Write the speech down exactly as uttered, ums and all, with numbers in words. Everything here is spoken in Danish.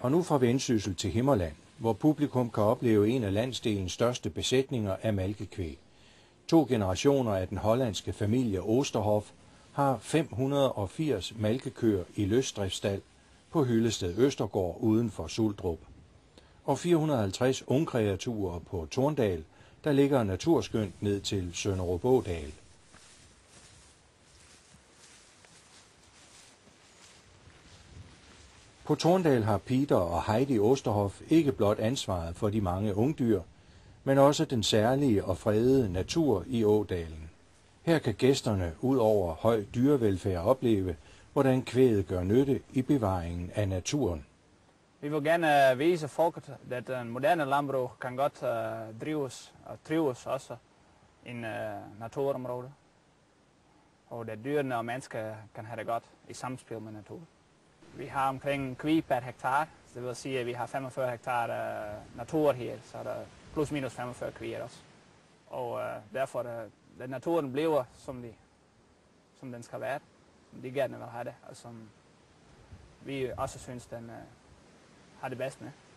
Og nu fra Vendsyssel til Himmerland, hvor publikum kan opleve en af landsdelens største besætninger af malkekvæg. To generationer af den hollandske familie Oosterhoff har fem hundrede og firs malkekøer i løsdriftsstald på Hyllested Østergård uden for Suldrup. Og fire hundrede og halvtreds ungkreaturer på Torndal, der ligger naturskønt ned til Sønderupådal. På Torndal har Peter og Heidi Oosterhoff ikke blot ansvaret for de mange ungdyr, men også den særlige og fredede natur i ådalen. Her kan gæsterne ud over høj dyrevelfærd opleve, hvordan kvæget gør nytte i bevaringen af naturen. Vi vil gerne vise folket, at en moderne landbrug kan godt uh, drives og trives også i en uh, naturområde. Og at dyrene og mennesker kan have det godt i samspil med naturen. Vi har omkring kvæg per hektar, det vil sige, at vi har femogfyrre hektar uh, natur her, så er der plus minus femogfyrre kvæg også. Og uh, derfor er det, at naturen bliver, som, de, som den skal være, som de gerne vil have det, og som vi også synes, den uh, har det bedst med.